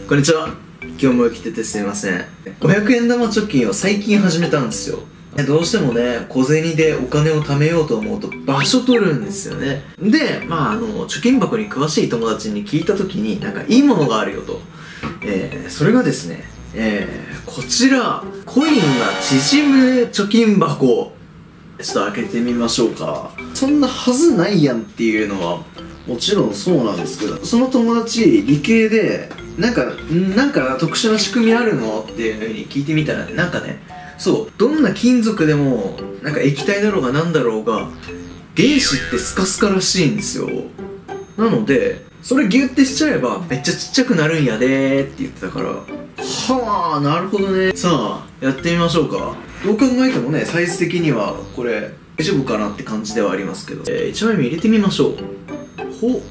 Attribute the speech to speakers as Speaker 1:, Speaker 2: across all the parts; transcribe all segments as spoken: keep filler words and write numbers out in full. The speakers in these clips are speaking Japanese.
Speaker 1: こんにちは。今日も来ててすいません。ごひゃくえん玉貯金を最近始めたんですよ。どうしてもね、小銭でお金を貯めようと思うと場所取るんですよね。で、まあ、あの、貯金箱に詳しい友達に聞いた時に、なんかいいものがあるよと。えー、それがですね、えー、こちら、コインが縮む貯金箱。ちょっと開けてみましょうか。そんなはずないやんっていうのは、もちろんそうなんですけど、その友達、理系で、なんか、なんか特殊な仕組みあるのっていう風に聞いてみたらね、なんかね、そう、どんな金属でも、なんか液体だろうがなんだろうが、原子ってスカスカらしいんですよ。なので、それギュッてしちゃえば、めっちゃちっちゃくなるんやでーって言ってたから、はあ、なるほどね。さあ、やってみましょうか。どう考えてもね、サイズ的には、これ、大丈夫かなって感じではありますけど、えー、いちまいめ入れてみましょう。ほっ。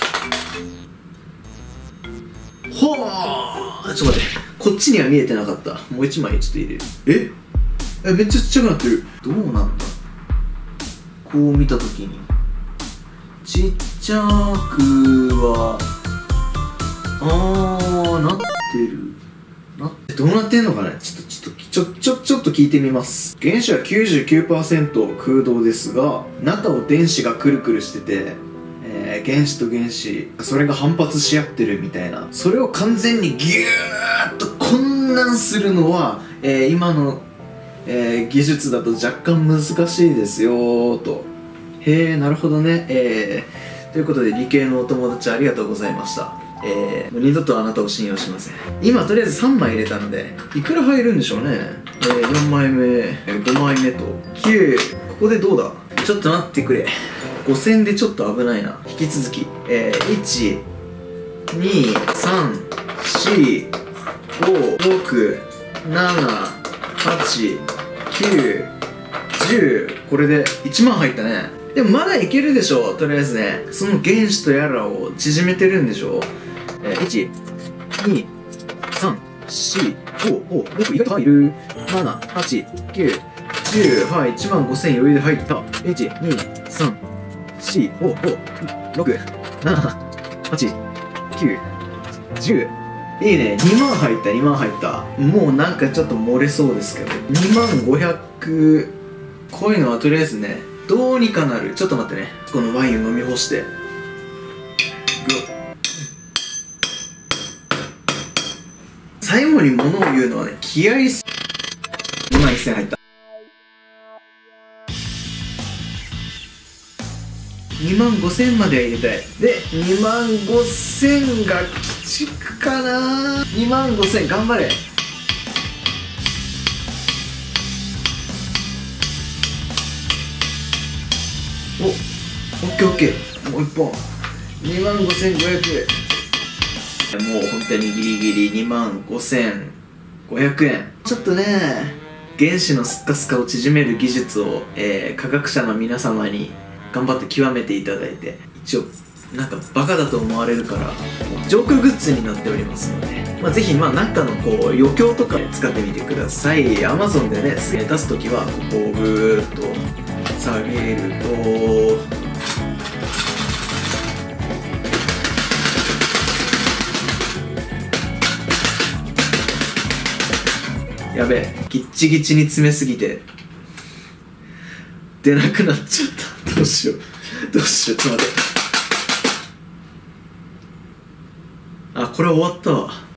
Speaker 1: ほー、ちょっと待って、こっちには見えてなかった。もう一枚ちょっと入れる。ええ、めっちゃちっちゃくなってる。どうなんだ、こう見たときにちっちゃくはあーなってる。なってどうなってんのかね。ちょっとちょっとちょちょちょっと聞いてみます。原子は きゅうじゅうきゅうパーセント 空洞ですが、中を電子がくるくるしてて、えー、原子と原子それが反発し合ってるみたいな。それを完全にギューッと混乱するのは、えー、今の、えー、技術だと若干難しいですよーと。へえ、なるほどね。えー、ということで理系のお友達ありがとうございました。えー、二度とあなたを信用しません。今とりあえずさんまい入れたのでいくら入るんでしょうね。えー、よんまいめ、ごまいめときゅう。ここでどうだ。ちょっと待ってくれ。ごせんでちょっと危ないな。引き続き、えー、いち、に、さん、し、ご、ろく、なな、はち、きゅう、じゅう。これでいちまん入ったね。でもまだいけるでしょ。とりあえずね、その原子とやらを縮めてるんでしょ。えー、いち、に、さん、し、ご、ろく、意外と入る。なな、はち、きゅう、じゅう。はい、いちまんごせん余裕で入った。いち、に、さん、し、ご、ろく、なな、はち、きゅう、じゅう。いいね。にまん入った、にまん入った。もうなんかちょっと漏れそうですけど。にまんごひゃく。こういうのはとりあえずね、どうにかなる。ちょっと待ってね。このワインを飲み干して。最後に物を言うのはね、気合いす。にまんせん入った。にまんごせんまでは入れたい。で、にまんごせんがきちくかな。にまんごせん頑張れ。お、オッケーオッケー。もう一本。にまんごせんごひゃく。もう本当にギリギリにまんごせんごひゃくえん。ちょっとね、原子のスッカスカを縮める技術を、えー、科学者の皆様に頑張って極めていただいて、一応なんかバカだと思われるからジョークグッズになっておりますので、まあ、ぜひまあなんかのこう余興とかで使ってみてください。 Amazon でね出す時はここをぐーっと下げると、やべえ、ギッチギチに詰めすぎて出なくなっちゃった。どうしようどうしよう。ちょっと待って。あ、これ終わったわ。